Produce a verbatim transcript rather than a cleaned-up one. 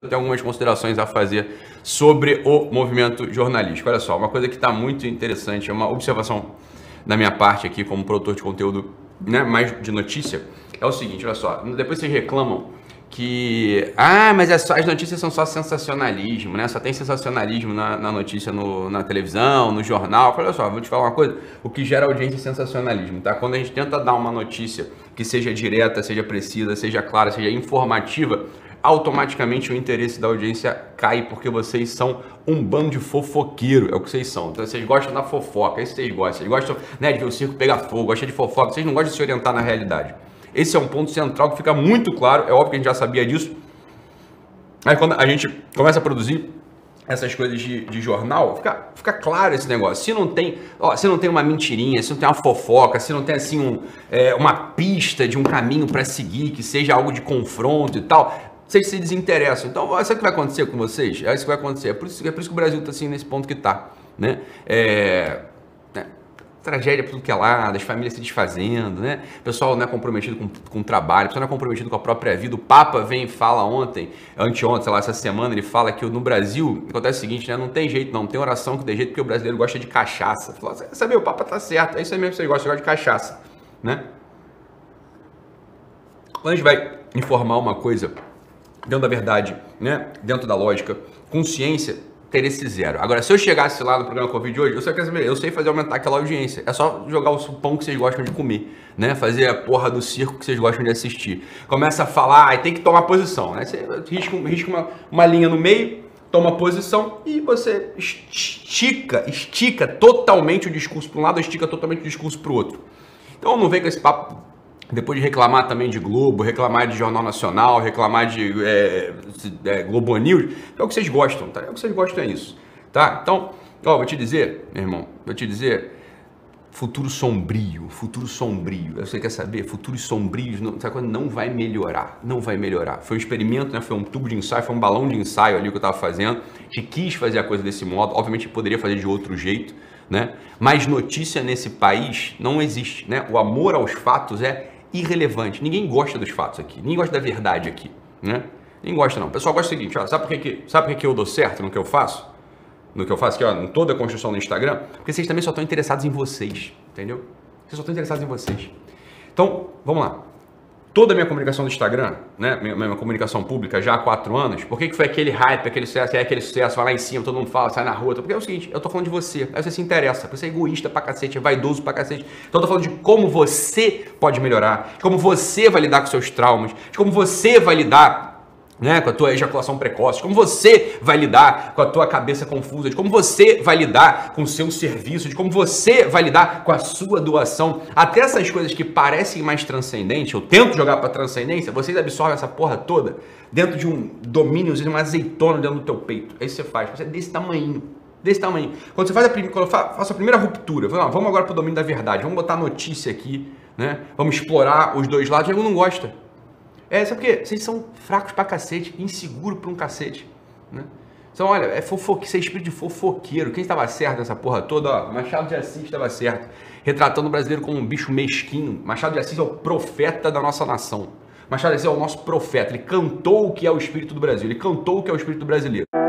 Tem algumas considerações a fazer sobre o movimento jornalístico. Olha só, uma coisa que está muito interessante, é uma observação da minha parte aqui como produtor de conteúdo, né, mais de notícia, é o seguinte, olha só, depois vocês reclamam que, ah, mas é só, as notícias são só sensacionalismo, né, só tem sensacionalismo na, na notícia, no, na televisão, no jornal. Olha só, vou te falar uma coisa, o que gera audiência é sensacionalismo, tá? Quando a gente tenta dar uma notícia que seja direta, seja precisa, seja clara, seja informativa, automaticamente o interesse da audiência cai, porque vocês são um bando de fofoqueiro, é o que vocês são. Então vocês gostam da fofoca, é isso que vocês gostam. Vocês gostam, né, de ver o circo pegar fogo, gostam de fofoca, vocês não gostam de se orientar na realidade. Esse é um ponto central que fica muito claro, é óbvio que a gente já sabia disso. Aí quando a gente começa a produzir essas coisas de, de jornal, fica, fica claro esse negócio. Se não tem, ó, se não tem uma mentirinha, se não tem uma fofoca, se não tem assim um, é, uma pista de um caminho para seguir, que seja algo de confronto e tal, vocês se desinteressam. Então, sabe o que vai acontecer com vocês? É isso que vai acontecer. É por isso, é por isso que o Brasil está assim nesse ponto que está, né? É, é, tragédia por tudo que é lado, as famílias se desfazendo, né? O pessoal não é comprometido com, com o trabalho, o pessoal não é comprometido com a própria vida. O Papa vem e fala ontem, anteontem, sei lá, essa semana, ele fala que no Brasil acontece o seguinte, né? Não tem jeito, não, não tem oração que dê jeito, porque o brasileiro gosta de cachaça. Fala, sabe, o Papa tá certo, é isso aí mesmo que vocês gostam, vocês gostam de cachaça, né? Quando a gente vai informar uma coisa dentro da verdade, né? Dentro da lógica, consciência, interesse zero. Agora, se eu chegasse lá no programa Covid de hoje, eu sei, eu sei fazer aumentar aquela audiência. É só jogar o pão que vocês gostam de comer, né? Fazer a porra do circo que vocês gostam de assistir. Começa a falar, ah, tem que tomar posição, né? Você risca, risca uma, uma linha no meio, toma posição e você estica, estica totalmente o discurso para um lado, estica totalmente o discurso para o outro. Então não vem com esse papo. Depois de reclamar também de Globo, reclamar de Jornal Nacional, reclamar de é, é, Globo News, é o que vocês gostam, tá? É o que vocês gostam, é isso, tá? Então, ó, vou te dizer, meu irmão, vou te dizer, futuro sombrio, futuro sombrio. Você quer saber? Futuros sombrios, não, sabe, não vai melhorar, não vai melhorar. Foi um experimento, né? Foi um tubo de ensaio, foi um balão de ensaio ali que eu estava fazendo. A gente quis fazer a coisa desse modo, obviamente poderia fazer de outro jeito, né? Mas notícia nesse país não existe, né? O amor aos fatos é irrelevante. Ninguém gosta dos fatos aqui. Ninguém gosta da verdade aqui, né? Ninguém gosta não. O pessoal gosta do seguinte, ó, sabe por que que, sabe por que que eu dou certo no que eu faço? No que eu faço aqui, ó, em toda a construção do Instagram? Porque vocês também só estão interessados em vocês, entendeu? Vocês só estão interessados em vocês. Então, vamos lá. Toda a minha comunicação do Instagram, né, minha, minha comunicação pública já há quatro anos, por que que foi aquele hype, aquele sucesso, é aquele sucesso, vai lá em cima, todo mundo fala, sai na rua, porque é o seguinte, eu tô falando de você, aí você se interessa, você é egoísta pra cacete, é vaidoso pra cacete, então eu tô falando de como você pode melhorar, de como você vai lidar com seus traumas, de como você vai lidar, né, com a tua ejaculação precoce, de como você vai lidar com a tua cabeça confusa, de como você vai lidar com o seu serviço, de como você vai lidar com a sua doação. Até essas coisas que parecem mais transcendentes, eu tento jogar para transcendência, vocês absorvem essa porra toda dentro de um domínio, de uma azeitona dentro do teu peito. É isso que você faz, você é desse tamanho. Desse tamanho. Quando você faz a, quando eu faço a primeira ruptura, vamos agora para o domínio da verdade, vamos botar notícia aqui, né? Vamos explorar os dois lados, eu não gosta. É, sabe por quê? Vocês são fracos pra cacete, inseguro pra um cacete, né? Então, olha, é fofoque, você é espírito de fofoqueiro. Quem estava certo nessa porra toda? Ó, Machado de Assis estava certo, retratando o brasileiro como um bicho mesquinho. Machado de Assis é o profeta da nossa nação. Machado de Assis é o nosso profeta. Ele cantou o que é o espírito do Brasil, ele cantou o que é o espírito brasileiro.